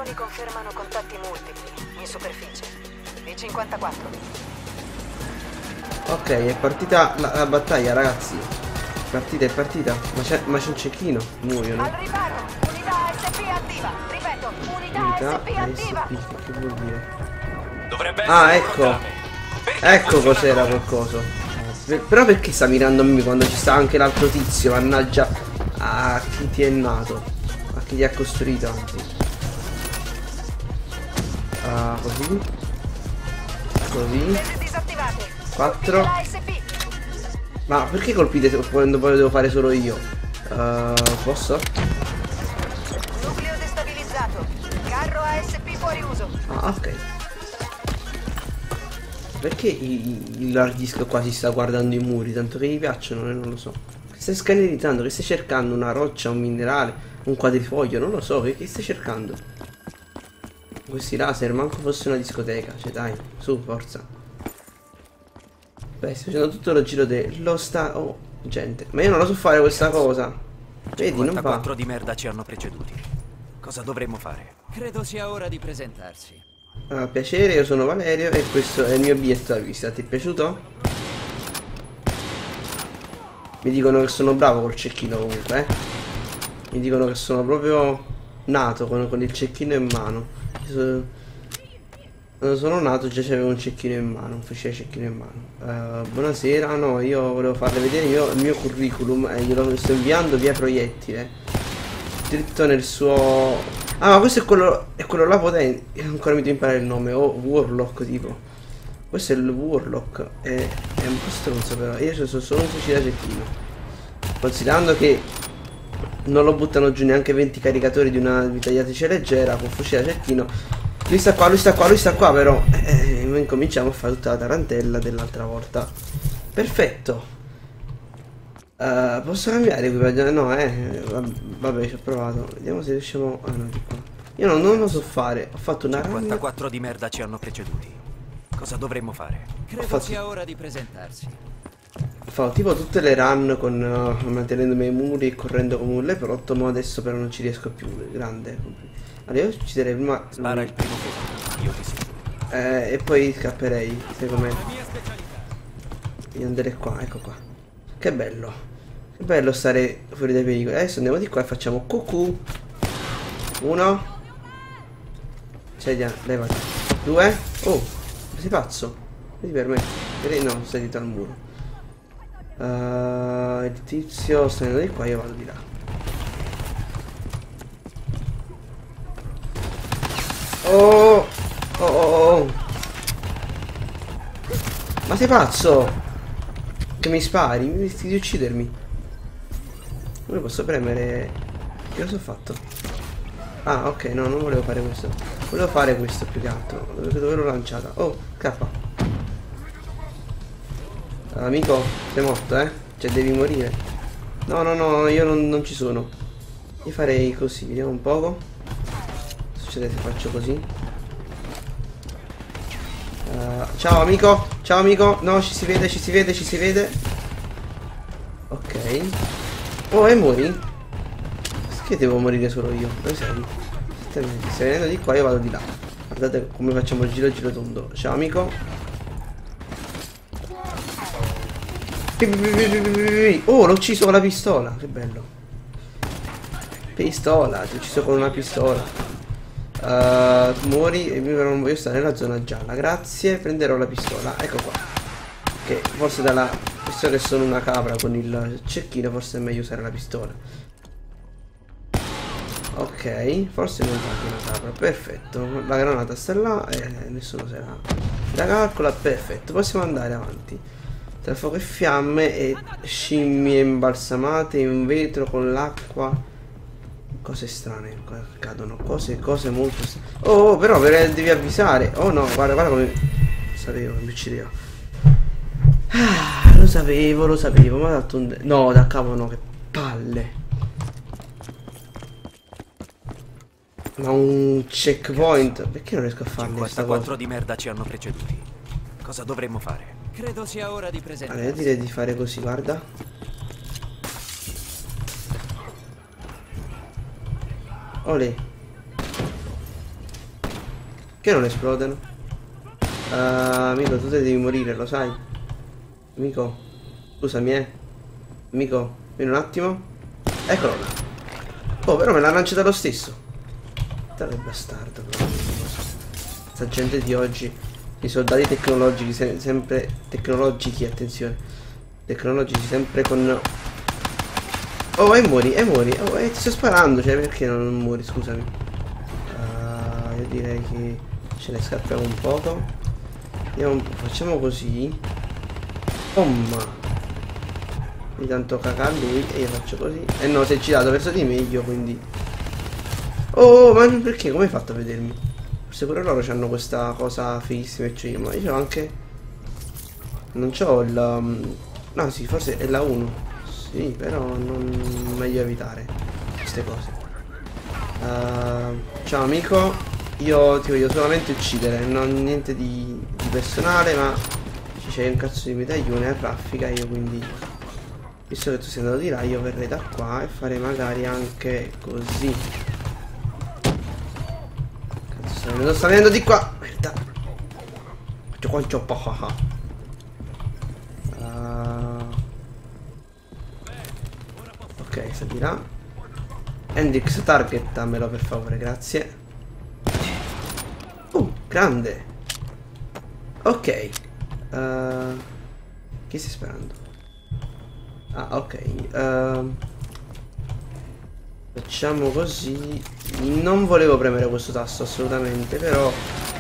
Monitori confermano contatti multipli in superficie. B54. Ok, è partita la battaglia, ragazzi. È partita. Ma c'è un cecchino. Muoiono. Al riparo, unità SP attiva. Ripeto, unità SP attiva. Che vuol dire? Dovrebbe Ah, essere ecco. portale. Perché Ecco funziona cos'era ancora? quel coso. Però perché sta mirando a me quando ci sta anche l'altro tizio? Mannaggia a chi ti è nato. A chi ti ha costruito, anzi. Così. Così. Difese disattivate. 4. La SP. Ma perché colpite quando poi lo devo fare solo io? Posso? Nucleo destabilizzato. Carro ASP fuori uso. Ah, ok. Perché l'hard disk qua si sta guardando i muri? Tanto che gli piacciono, non lo so. Che stai scannerizzando? Che stai cercando? Una roccia, un minerale, un quadrifoglio? Non lo so, che stai cercando? Questi laser, manco fosse una discoteca. Cioè dai, su, forza. Beh, sto facendo tutto lo giro dello sta... Oh, gente. Ma io non lo so fare questa cosa. Vedi, non va. 54 di merda ci hanno preceduti. Cosa dovremmo fare? Credo sia ora di presentarsi. Piacere, io sono Valerio e questo è il mio biglietto da visita. Ti è piaciuto? Mi dicono che sono bravo col cecchino comunque, Mi dicono che sono proprio nato con il cecchino in mano. Quando sono nato già c'avevo un cecchino in mano, un fucile cecchino in mano. Buonasera, no, io volevo farle vedere il mio curriculum e glielo sto inviando via proiettile. Dritto nel suo... Ah, ma questo è quello là potente. Ancora mi devo imparare il nome. Oh, Warlock tipo. Questo è il Warlock. È un po' stronzo però. Io sono solo un fucile da cecchino. Considerando che non lo buttano giù neanche 20 caricatori di una mitragliatrice leggera con fucile da cecchino. Lui sta qua, lui sta qua, lui sta qua però. Incominciamo a fare tutta la tarantella dell'altra volta. Perfetto. Posso cambiare equipaggio? No, vabbè, ci ho provato. Vediamo se riusciamo. Ah, no, di qua. Io non lo so fare. Ho fatto una run. 54 di merda ci hanno preceduti. Cosa dovremmo fare? Credo sia ora di presentarsi. Ho fatto tipo tutte le run con mantenendomi ai muri e correndo come un leprotto. Ma adesso però non ci riesco più. Grande. Allora io ucciderei prima. Spara il primo fuoco. Io ti seguo. E poi scapperei. Sai com'è? Devi andare qua, ecco qua. Che bello. Che bello stare fuori dai pericoli. Adesso andiamo di qua e facciamo cucù. 1. Dai, vai. 2. Oh, ma sei pazzo? Vedi per me. No, stai dietro al muro. Il tizio sta andando di qua, io vado di là. Oh. Ma sei pazzo? Che mi spari? Mi rischi di uccidermi. Come posso premere? Che cosa ho fatto? Ah, ok, no, non volevo fare questo. Volevo fare questo più che altro. Dove l'ho lanciata? Oh, K. Amico, sei morto, Cioè devi morire. No, io non ci sono. Io farei così, vediamo un poco. Cosa succede se faccio così? Ciao amico, ciao amico. No, ci si vede. Ok. Oh, e muori? Perché devo morire solo io? Dove sei? Stai venendo di qua, io vado di là. Guardate come facciamo il giro tondo. Ciao amico. Oh, l'ho ucciso con la pistola. Che bello. Pistola, ti ho ucciso con una pistola. Muori e io non voglio stare nella zona gialla. Grazie, prenderò la pistola. Ecco qua. Che forse dalla visto che sono una capra con il cecchino, forse è meglio usare la pistola. Ok, forse non fa una capra. Perfetto. La granata sta là e nessuno se la calcola. Perfetto, possiamo andare avanti. Tra fuoco e fiamme e scimmie imbalsamate in vetro con l'acqua. Cose strane cadono, cose molto strane. Oh, però devi avvisare. Oh no, guarda come... Sapevo che mi uccideva. Ah, lo sapevo, ma ha dato un... No, da capo no, che palle. Ma un checkpoint. Perché non riesco a farlo? 54 di merda ci hanno preceduti. Cosa dovremmo fare? Credo sia ora di presentarsi. Allora, io direi di fare così, guarda. Olè. Perché non esplodono? Amico, tu te devi morire, lo sai? Amico, scusami, Amico, vieni un attimo. Eccolo là. Oh, però me l'ha lanciata lo stesso. Tale bastardo, però. Questa gente di oggi, i soldati tecnologici, sempre tecnologici, attenzione. Tecnologici, sempre con... Oh, e muori, e muori. Oh, ti sto sparando, cioè, perché non muori, scusami. Io direi che ce ne scappiamo un poco. Facciamo così. Omma. Intanto cacà lui e io faccio così. E no, si è girato verso di me io, quindi. Oh, ma perché? Come hai fatto a vedermi? Forse pure loro hanno questa cosa fighissima e cioè io, ma io ho anche. Non c'ho il. No, sì, forse è la 1. Sì, però non meglio evitare queste cose. Ciao amico, io ti voglio solamente uccidere, non niente di personale, ma c'è un cazzo di medaglione a raffica, io quindi, visto che tu sei andato di là, io verrei da qua e farei magari anche così. Cazzo, sta venendo di qua. Merda. Faccio qua il cioppa. Ok, sta di là. Hendrix, targetammelo per favore, grazie. Grande. Ok. Chi stai sparando? Ah, ok. Facciamo così. Non volevo premere questo tasto assolutamente, però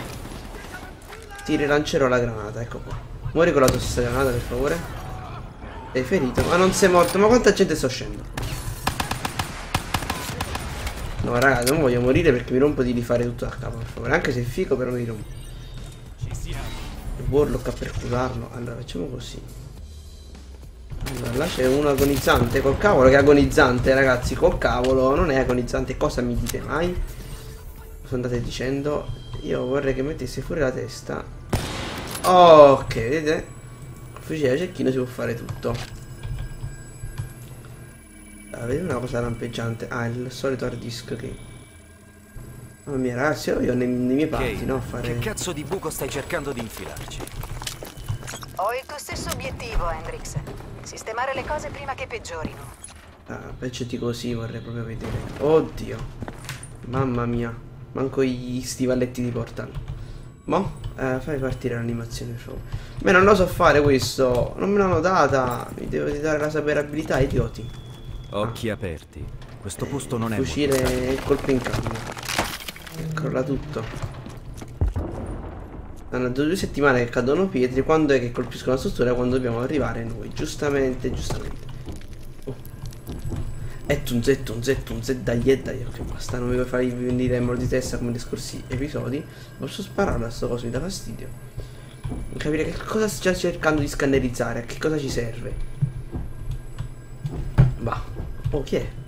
ti rilancerò la granata, ecco qua. Muori con la tua stessa granata, per favore. Sei ferito, ma non sei morto. Ma quanta gente sto scendendo? No, raga, non voglio morire perché mi rompo di rifare tutto da capo, per favore. Anche se è figo, però mi rompo. Il Warlock a percularlo. Allora, facciamo così. Allora, là c'è uno agonizzante. Col cavolo che è agonizzante, ragazzi. Col cavolo, non è agonizzante. Cosa mi dite mai? Cosa andate dicendo? Io vorrei che mettesse fuori la testa. Ok, vedete? Col fucile da cecchino si può fare tutto. Vedi una cosa lampeggiante. Ah, il solito hard disk che... Mamma mia, ragazzi, io nei miei parti, no? Fare... Che cazzo di buco stai cercando di infilarci? Ho il tuo stesso obiettivo, Hendrix. Sistemare le cose prima che peggiorino. Ah, peggio di così vorrei proprio vedere. Oddio. Mamma mia. Manco gli stivalletti di Portal. Mo? Fai partire l'animazione, per favore. Ma non lo so fare questo. Non me l'hanno data. Mi devo dare la saperabilità, idioti. Occhi aperti. Questo posto non è fucile e colpo in cambio. Crolla tutto. Hanno 2 settimane che cadono pietre. Quando è che colpiscono la struttura? Quando dobbiamo arrivare noi. Giustamente. Oh. Dai. Ok, basta. Non mi vuoi fare venire mal di testa come negli scorsi episodi. Posso spararlo a sto coso, mi dà fastidio. Non capire che cosa sta cercando di scannerizzare. A che cosa ci serve. Va. Oh, chi è?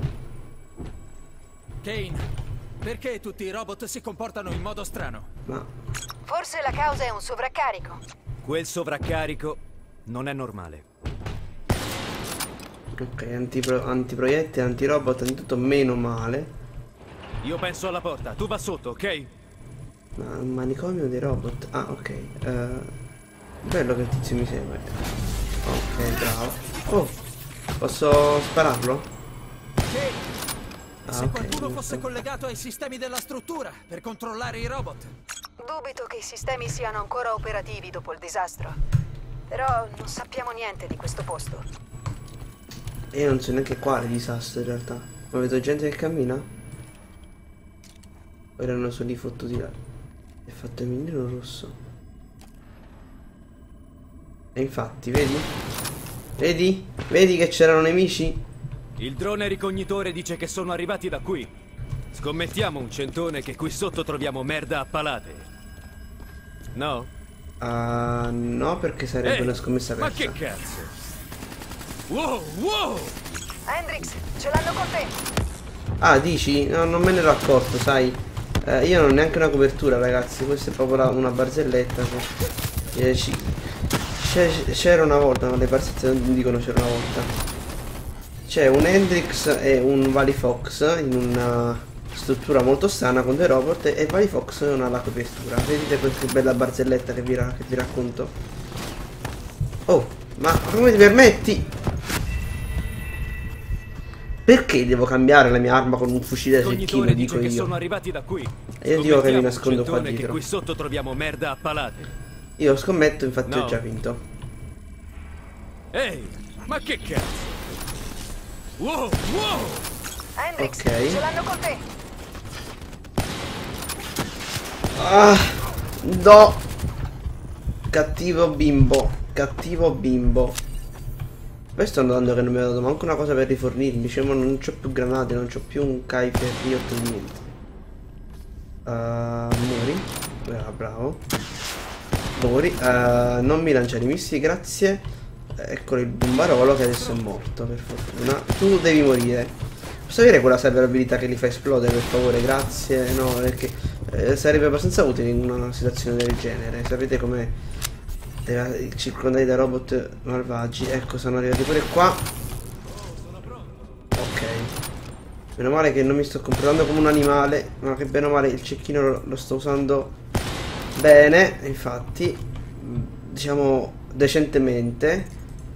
Kane, perché tutti i robot si comportano in modo strano? Ma... Forse la causa è un sovraccarico. Quel sovraccarico non è normale. Ok, antiproiettile, antirobot, antitutto, meno male. Io penso alla porta, tu va sotto, ok? Ma un manicomio dei robot. Ah, ok. Bello che il tizio mi segue. Ok, bravo. Oh, posso spararlo? Kane, se ok, qualcuno fosse collegato ai sistemi della struttura per controllare i robot. Dubito che i sistemi siano ancora operativi dopo il disastro. Però non sappiamo niente di questo posto. Io non so neanche quale disastro in realtà. Ma vedo gente che cammina? O erano solo i fottuti là? È fatto il mindino rosso. E infatti, vedi? Vedi? Vedi che c'erano nemici? Il drone ricognitore dice che sono arrivati da qui. Scommettiamo un centone che qui sotto troviamo merda a palate. No? No, perché sarebbe una scommessa persa. Ma che cazzo? Wow! Hendrix, ce l'hanno con te. Ah, dici? No, non me ne ero accorto, sai. Io non ho neanche una copertura, ragazzi. Questa è proprio una barzelletta. C'era una volta, ma le barzellette non dicono c'era una volta. C'è un Hendrix e un Valley Fox in struttura molto strana con dei robot e Valley Fox non ha la copertura. Vedete questa bella barzelletta che vi racconto? Oh, ma come ti permetti? Perché devo cambiare la mia arma con un fucile da cecchino, dico che io. sono arrivati da qui. E io dico che mi nascondo qua Che dietro. qui sotto troviamo merda a palate. Io scommetto, infatti No. ho già vinto. Ehi, ma che cazzo? Wow, wow! Hendrix, Ok. ce l'hanno con te. Ah, no. Cattivo bimbo. Cattivo bimbo. Poi sto andando che non mi ha dato manco una cosa per rifornirmi. Diciamo, non c'ho più granate, non c'ho più un K-Riot, niente. Muori. Bravo. Muori. Non mi lanciare i missili, grazie. Eccolo il bombarolo che adesso è morto, per fortuna. Tu devi morire. Posso avere quella cyber abilità che li fa esplodere, per favore? Grazie. No, perché sarebbe abbastanza utile in una situazione del genere. Sapete com'è? Circondati da robot malvagi. Ecco, sono arrivati pure qua. Ok. Meno male che non mi sto comportando come un animale, ma che bene o male il cecchino lo sto usando bene. Infatti, diciamo decentemente.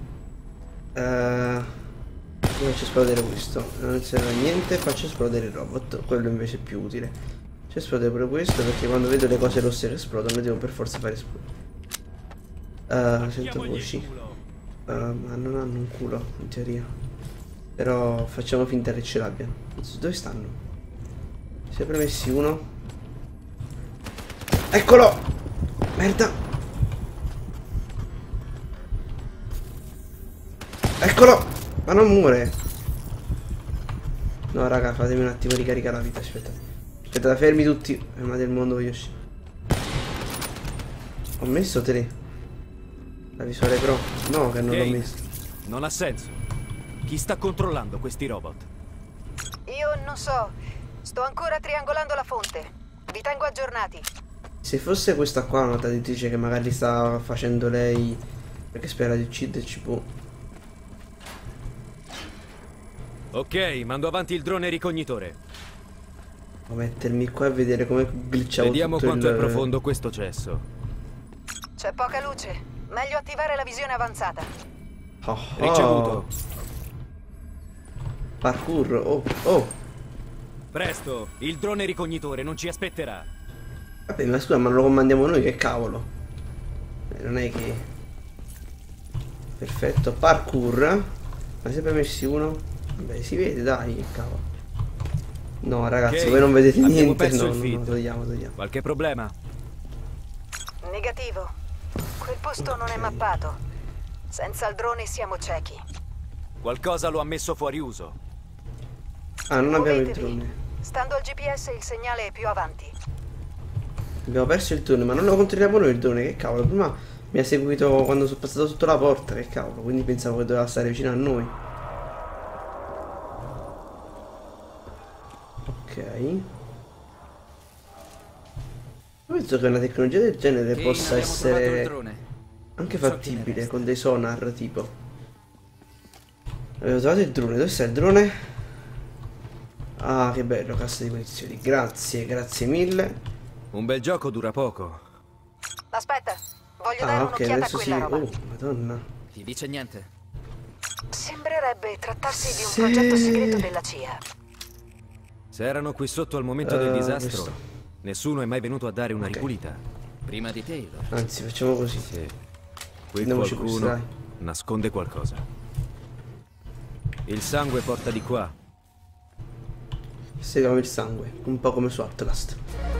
Faccio esplodere questo. Non serve a niente. Faccio esplodere il robot. Quello invece è più utile. Faccio esplodere pure questo, perché quando vedo le cose rosse che esplodono devo per forza fare esplodere. Sento voci. Ma non hanno un culo, in teoria. Però facciamo finta che ce l'abbiano. Dove stanno? Si è premessi uno. Eccolo! Merda! Eccolo! Ma non muore! No raga, fatemi un attimo ricaricare la vita, aspetta. Aspetta, fermi tutti. Fermate il mondo, voglio uscire. Ho messo te. La visuale pro. No, che non l'ho messo. Non ha senso. Chi sta controllando questi robot? Io non so. Sto ancora triangolando la fonte. Vi tengo aggiornati. Se fosse questa qua una traditrice che magari sta facendo lei perché spera di ucciderci, può. Ok, mando avanti il drone ricognitore. Devo mettermi qua e vedere come glitchavo. Vediamo tutto quanto il... è profondo questo cesso. C'è poca luce. Meglio attivare la visione avanzata. Oh, Ricevuto. Parkour. Oh, oh. Presto, il drone ricognitore non ci aspetterà. Vabbè, ma scusa, ma lo comandiamo noi, che cavolo. Non è che... Perfetto, parkour. Ma sempre messi uno? Vabbè, si vede, dai, che cavolo. No, ragazzi, Ok, voi non vedete abbiamo niente. perso No, il no, feed. no, togliamo. Qualche problema? Negativo. Quel posto non è mappato. Senza il drone siamo ciechi. Qualcosa lo ha messo fuori uso. Ah, non abbiamo il Muovetevi. drone. Stando al GPS il segnale è più avanti. Abbiamo perso il drone, ma non lo controlliamo noi il drone, che cavolo. Prima mi ha seguito quando sono passato sotto la porta, che cavolo. Quindi pensavo che doveva stare vicino a noi. Ok. Penso che una tecnologia del genere possa essere anche fattibile con dei sonar tipo. Avevo trovato il drone, dove sta il drone? Ah, che bello, cassa di munizioni. Grazie, grazie mille. Un bel gioco dura poco. Aspetta, voglio dare Ah, ok, un'occhiata a adesso sì. quella roba. Oh, madonna. Ti dice niente? Sembrerebbe trattarsi di un Sì. progetto segreto della CIA. Se erano qui sotto al momento del disastro, questo. nessuno è mai venuto a dare una ripulita. Prima di te, Taylor. Anzi, facciamo così. Sì. Qui Andiamoci qui, qualcuno dai. nasconde qualcosa. Il sangue porta di qua. Seguiamo il sangue, un po' come su Outlast.